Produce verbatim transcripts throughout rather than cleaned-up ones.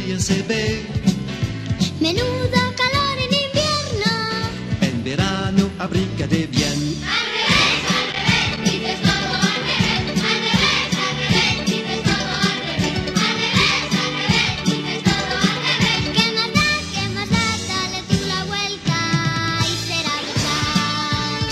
día se ve. Menudo calor en invierno. En verano abrígate bien. Al revés, al revés, dices todo al revés. Al revés, al revés, dices todo al revés. Al revés, al revés, dices todo al revés. ¿Qué más da, qué más da? Dale tú la vuelta y será verdad.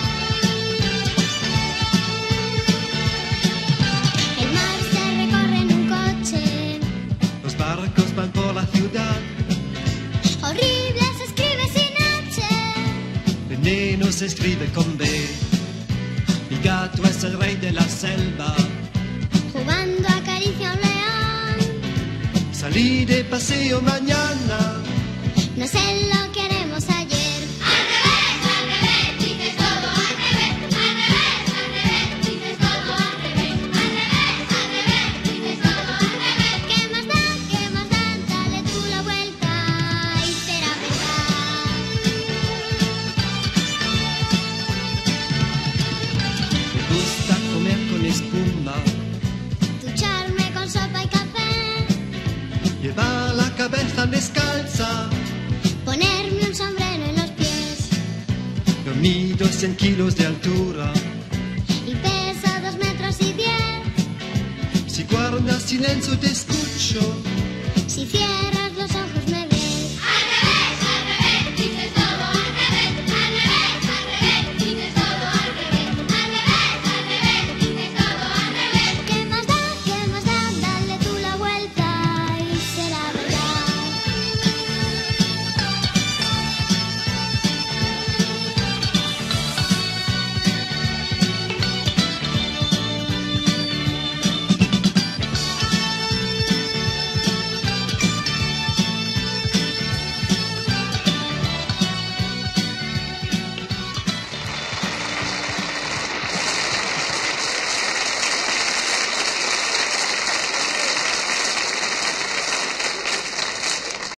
El mar se recorre en un coche. Los barcos van por la ciudad. Horrible se escribe sin H. Veneno se escribe con B. Mi gato es el rey de la selva. Jugando acaricia a un león. Salí de paseo mañana. No sé lo que haremos ayer. Al revés, al revés, dices todo al revés. Al revés, al revés, dices todo al revés. Al revés, al revés, dices todo al revés. ¿Qué más da, qué más da? Dale tú la vuelta y será verdad. Me gusta comer con espuma. Ducharme con sopa y café. Llevar la cabeza descalza. Ponerme un sombrero en los pies. Yo mido cien kilos de altura. Y peso dos metros y diez. Si guardas silencio te escucho. Si cierro